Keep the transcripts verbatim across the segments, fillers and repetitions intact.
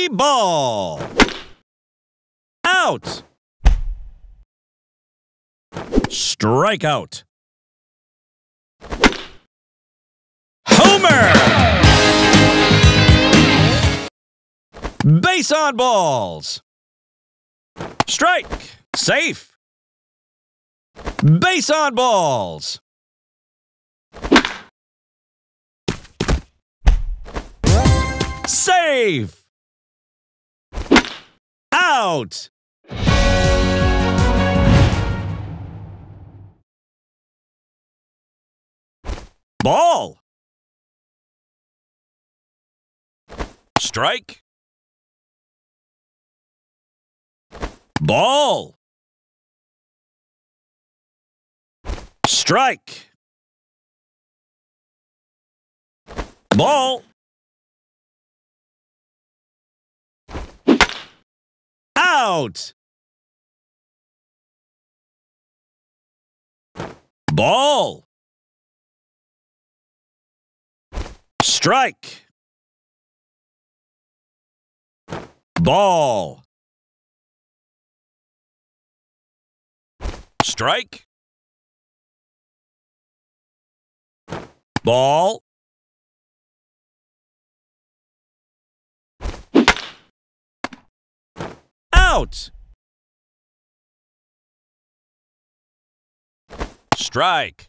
ball. Out. Strikeout. Homer. Base on balls. Strike. Safe. Base on balls. Save. Out. Ball. Strike. Ball. Strike. Ball. Out. Ball. Strike. Ball. Strike. Ball. Out. Strike.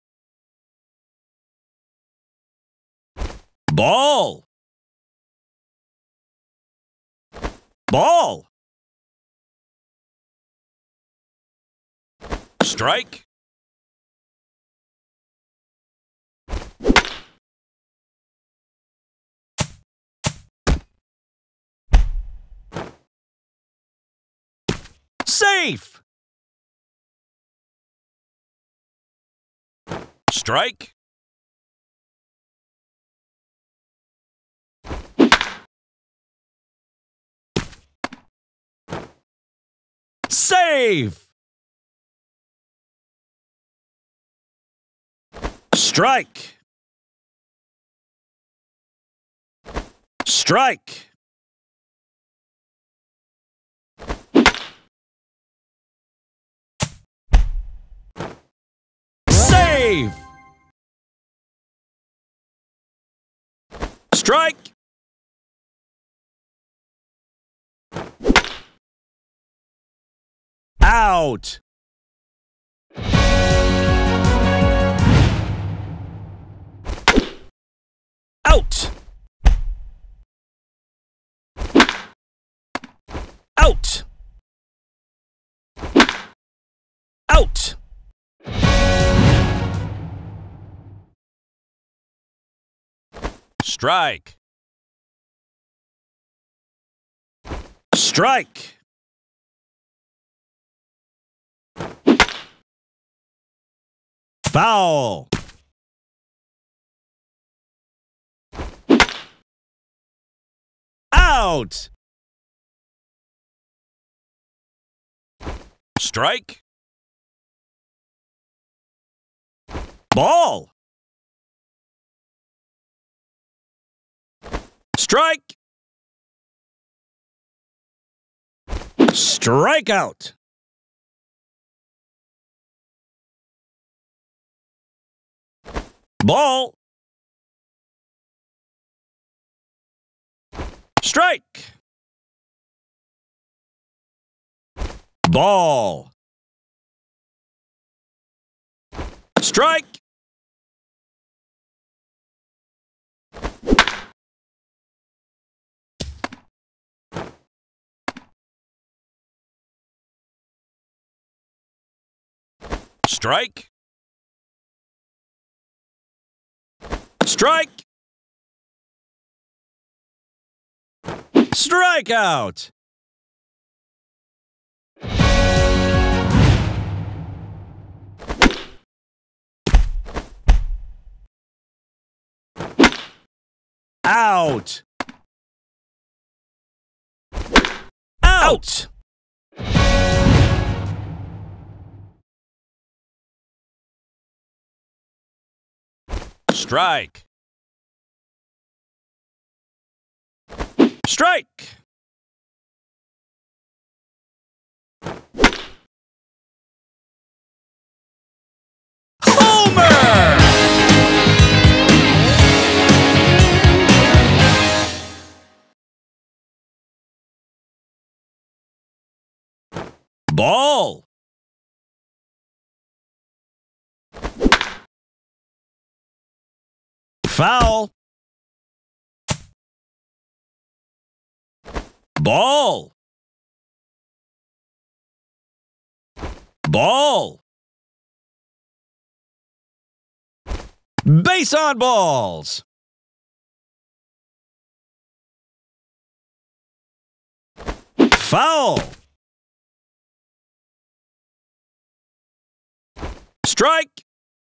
Ball. Ball. Strike. Safe. Strike. Save. Strike. Strike. Save. Strike. Out. Out. Out. Out. Strike. Strike. Foul. Out. Strike. Ball. Strike. Strikeout. Ball. Strike. Ball. Strike. Strike. Strike. Strikeout. Out. Out. Strike. Strike. Ball. Foul. Ball. Ball. Base on balls. Foul. Strike.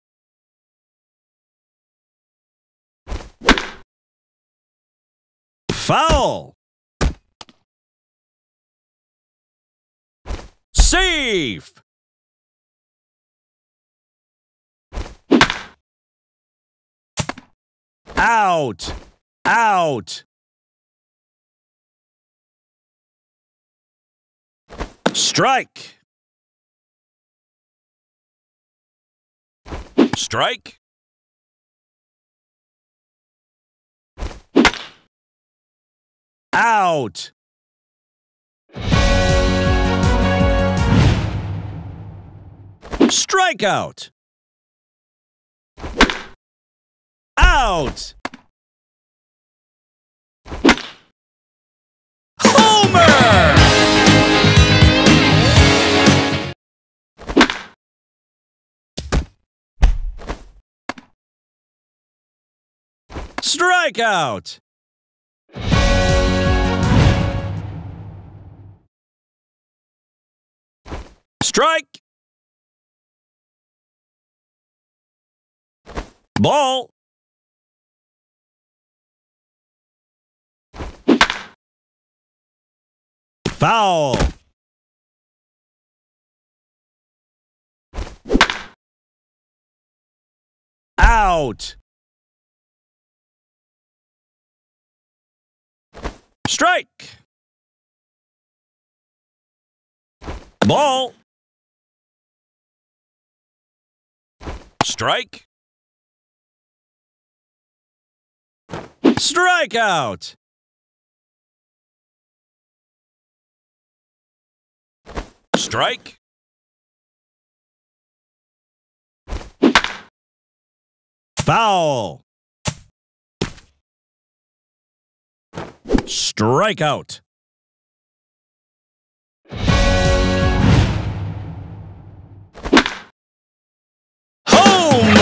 Foul. Safe. Out. Out. Strike. Strike. Out. Strikeout. Out. Homer! Strikeout. Strike. Ball. Foul. Out. Strike. Ball. Strike. Strikeout. Strike. Foul. Strikeout. Home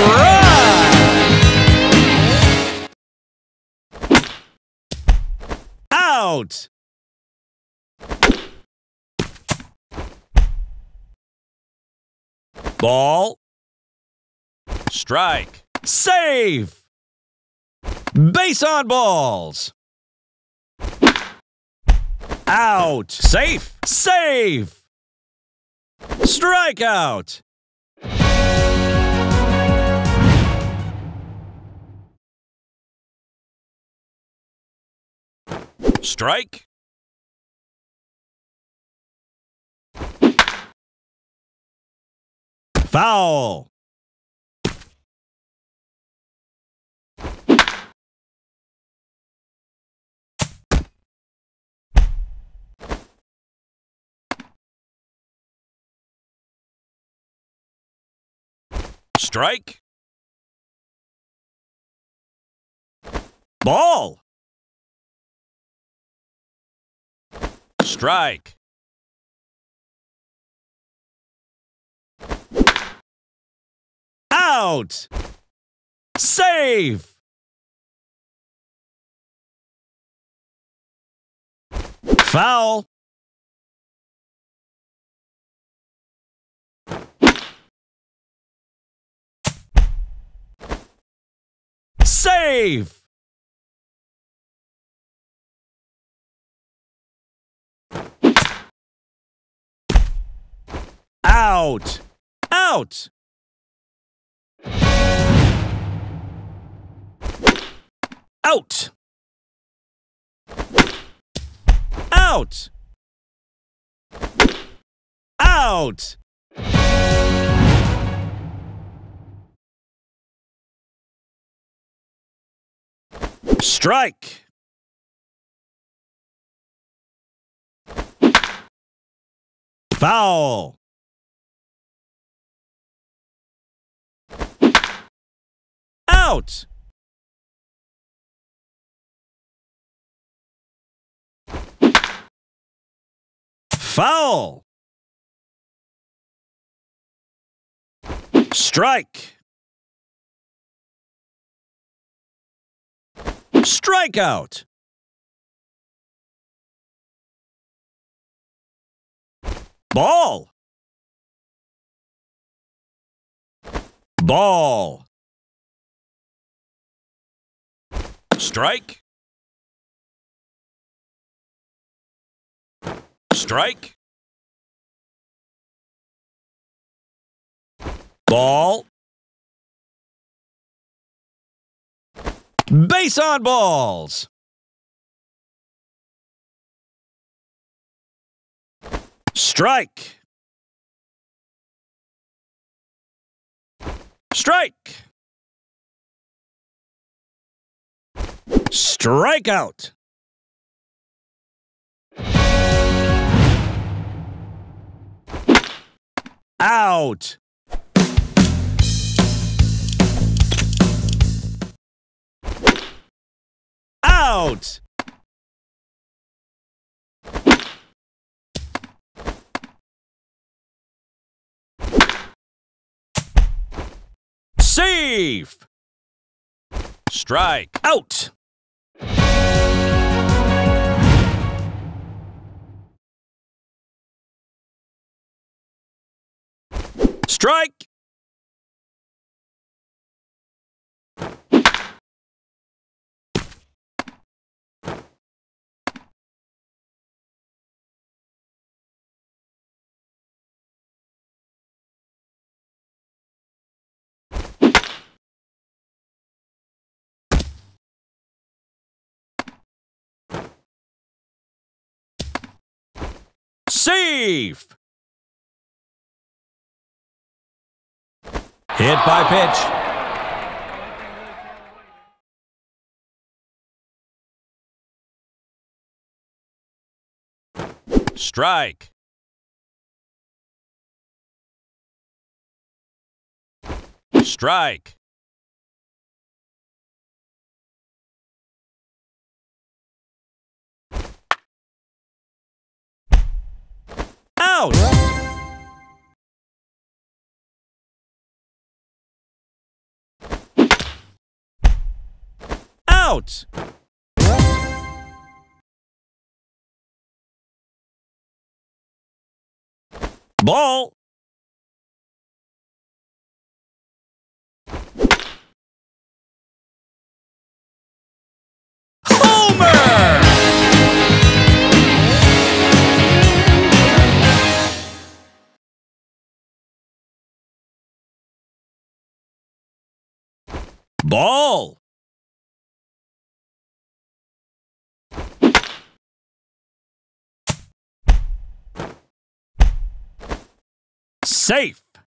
run! Out. Ball. Strike. Save. Base on balls. Out. Safe. Save. Strikeout. Strike. Foul. Strike. Ball. Strike. Out. Save. Foul. Save. Out. Out. Out. Out. Out. Strike. Foul. Out. Foul. Strike. Strikeout. Ball. Ball. Strike. Strike. Ball. Base on balls. Strike. Strike. Strikeout. Out. Out. Safe. Strike. Out. Strike. Safe. Hit by pitch. Strike. Strike. Out. Out. Ball. Homer! Ball. Safe.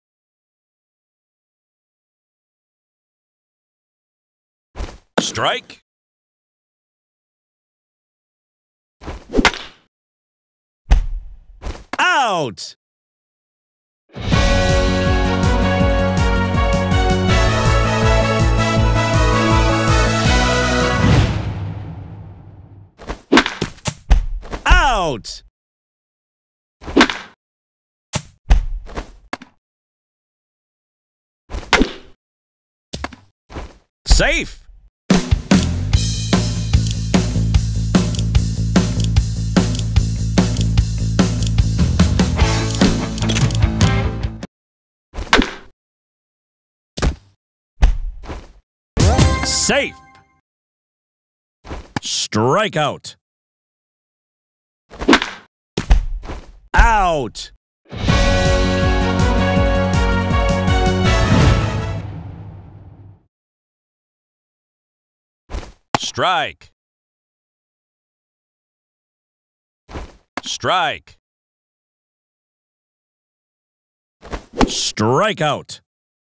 Strike. Out. Out. Safe. Safe. Strikeout. Out. Strike. Strike. Strikeout.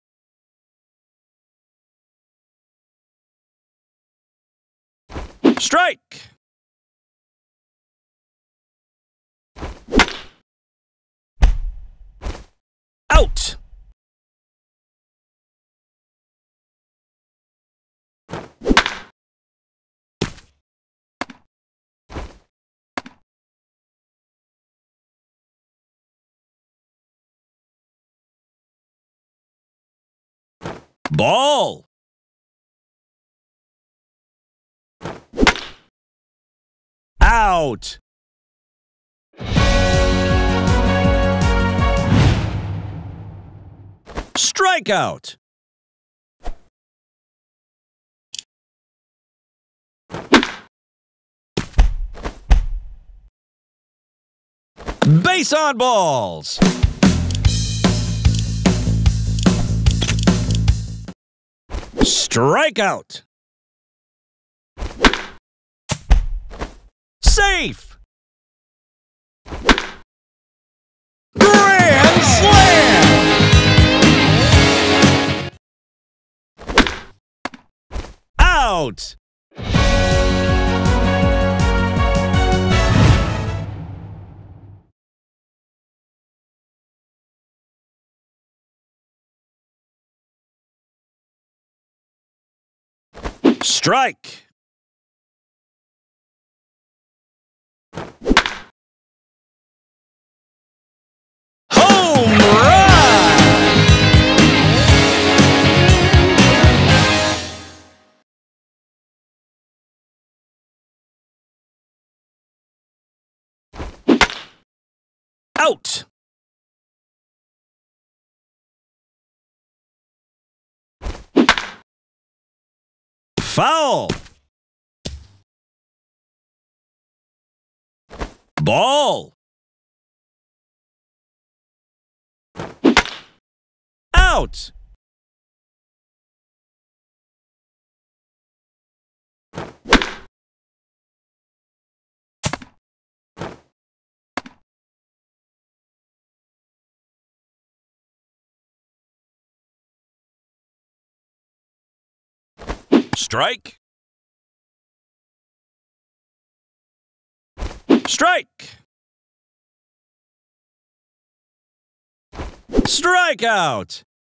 Strike. Out. Ball. Out. Strikeout. Base on balls. Strikeout. Safe. Grand slam. Out. Strike. Home run. Out. Foul. Ball. Out. Strike. Strike. Strikeout.